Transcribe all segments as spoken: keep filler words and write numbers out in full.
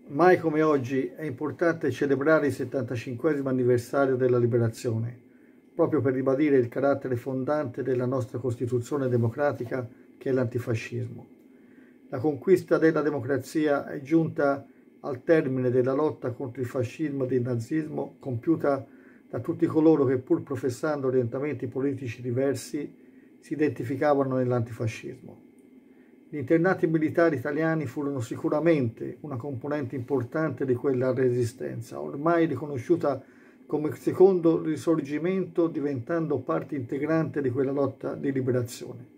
Mai come oggi è importante celebrare il settantacinquesimo anniversario della Liberazione, proprio per ribadire il carattere fondante della nostra Costituzione democratica che è l'antifascismo. La conquista della democrazia è giunta al termine della lotta contro il fascismo e il nazismo compiuta da tutti coloro che, pur professando orientamenti politici diversi, si identificavano nell'antifascismo. Gli internati militari italiani furono sicuramente una componente importante di quella resistenza, ormai riconosciuta come secondo risorgimento, diventando parte integrante di quella lotta di liberazione.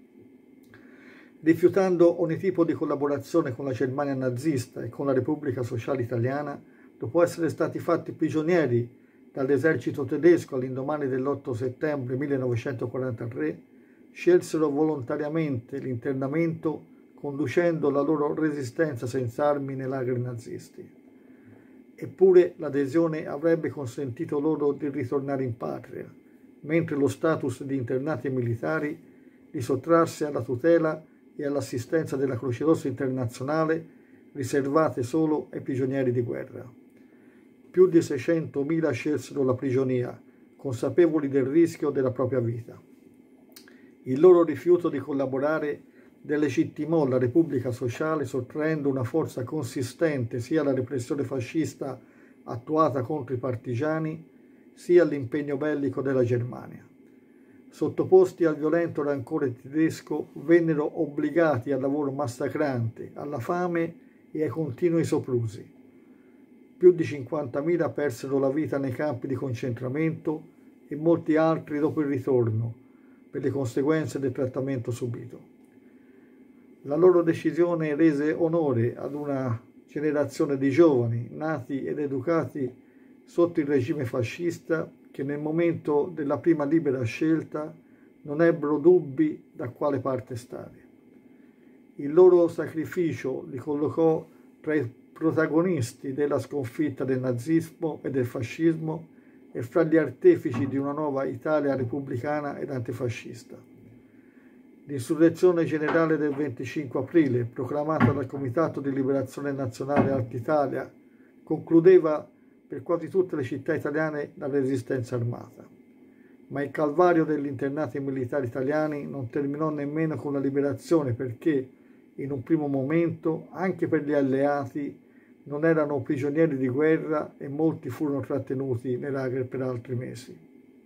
Rifiutando ogni tipo di collaborazione con la Germania nazista e con la Repubblica Sociale Italiana, dopo essere stati fatti prigionieri dall'esercito tedesco all'indomani dell'otto settembre millenovecentoquarantatré, scelsero volontariamente l'internamento, conducendo la loro resistenza senza armi nei lagri nazisti. Eppure l'adesione avrebbe consentito loro di ritornare in patria, mentre lo status di internati militari li sottrasse alla tutela e all'assistenza della Croce Rossa internazionale, riservate solo ai prigionieri di guerra. Più di seicentomila scelsero la prigionia, consapevoli del rischio della propria vita. Il loro rifiuto di collaborare delegittimò la Repubblica Sociale, sottraendo una forza consistente sia alla repressione fascista attuata contro i partigiani, sia all'impegno bellico della Germania. Sottoposti al violento rancore tedesco, vennero obbligati al lavoro massacrante, alla fame e ai continui soprusi. Più di cinquantamila persero la vita nei campi di concentramento e molti altri dopo il ritorno, per le conseguenze del trattamento subito. La loro decisione rese onore ad una generazione di giovani nati ed educati sotto il regime fascista che nel momento della prima libera scelta non ebbero dubbi da quale parte stare. Il loro sacrificio li collocò tra i protagonisti della sconfitta del nazismo e del fascismo e fra gli artefici di una nuova Italia repubblicana ed antifascista. L'insurrezione generale del venticinque aprile, proclamata dal Comitato di Liberazione Nazionale Alta Italia, concludeva per quasi tutte le città italiane la resistenza armata. Ma il calvario degli internati militari italiani non terminò nemmeno con la liberazione, perché in un primo momento anche per gli alleati non erano prigionieri di guerra e molti furono trattenuti nei lager per altri mesi.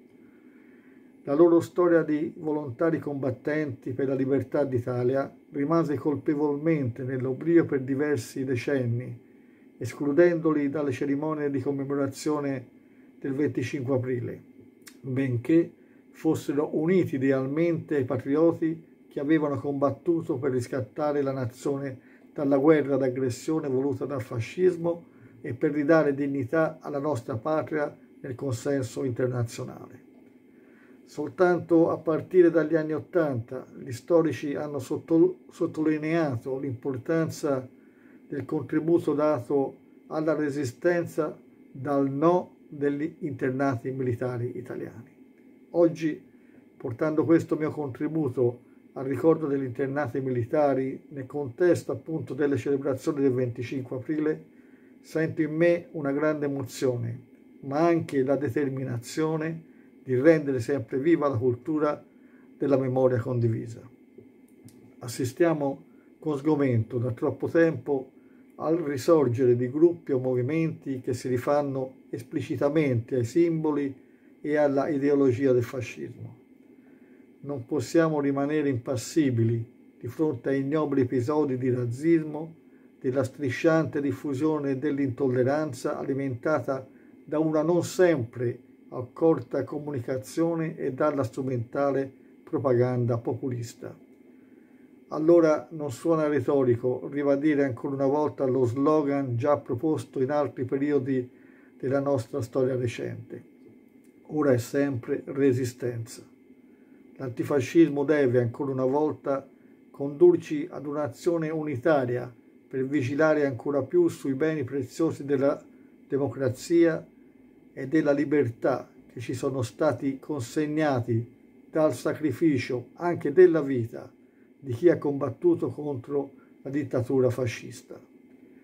La loro storia di volontari combattenti per la libertà d'Italia rimase colpevolmente nell'oblio per diversi decenni, escludendoli dalle cerimonie di commemorazione del venticinque aprile, benché fossero uniti idealmente ai patrioti che avevano combattuto per riscattare la nazione dalla guerra d'aggressione voluta dal fascismo e per ridare dignità alla nostra patria nel consenso internazionale. Soltanto a partire dagli anni Ottanta gli storici hanno sottolineato l'importanza del contributo dato alla resistenza dal no degli internati militari italiani. Oggi, portando questo mio contributo al ricordo degli internati militari nel contesto appunto delle celebrazioni del venticinque aprile, sento in me una grande emozione, ma anche la determinazione di rendere sempre viva la cultura della memoria condivisa. Assistiamo con sgomento da troppo tempo al risorgere di gruppi o movimenti che si rifanno esplicitamente ai simboli e alla ideologia del fascismo. Non possiamo rimanere impassibili di fronte a ignobili episodi di razzismo, della strisciante diffusione dell'intolleranza alimentata da una non sempre accorta comunicazione e dalla strumentale propaganda populista. Allora non suona retorico ribadire ancora una volta lo slogan già proposto in altri periodi della nostra storia recente. Ora è sempre resistenza. L'antifascismo deve ancora una volta condurci ad un'azione unitaria per vigilare ancora più sui beni preziosi della democrazia e della libertà che ci sono stati consegnati dal sacrificio anche della vita di chi ha combattuto contro la dittatura fascista.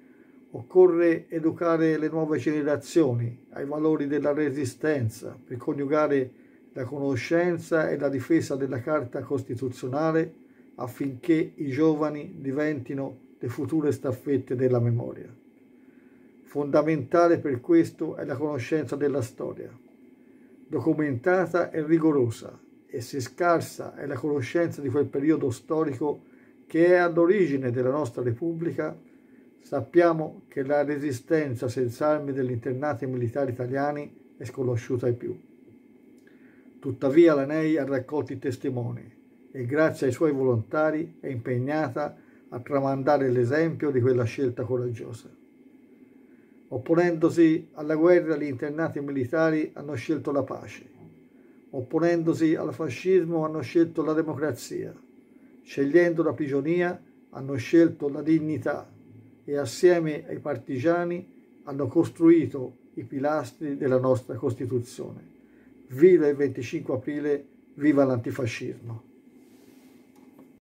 Occorre educare le nuove generazioni ai valori della resistenza per coniugare la conoscenza e la difesa della Carta Costituzionale affinché i giovani diventino le future staffette della memoria. Fondamentale per questo è la conoscenza della storia, documentata e rigorosa, e se scarsa è la conoscenza di quel periodo storico che è all'origine della nostra Repubblica, sappiamo che la resistenza senza armi degli internati militari italiani è sconosciuta ai più. Tuttavia la N E I ha raccolto i testimoni e grazie ai suoi volontari è impegnata a tramandare l'esempio di quella scelta coraggiosa. Opponendosi alla guerra, gli internati militari hanno scelto la pace. Opponendosi al fascismo hanno scelto la democrazia. Scegliendo la prigionia hanno scelto la dignità e assieme ai partigiani hanno costruito i pilastri della nostra Costituzione. Viva il venticinque aprile, viva l'antifascismo!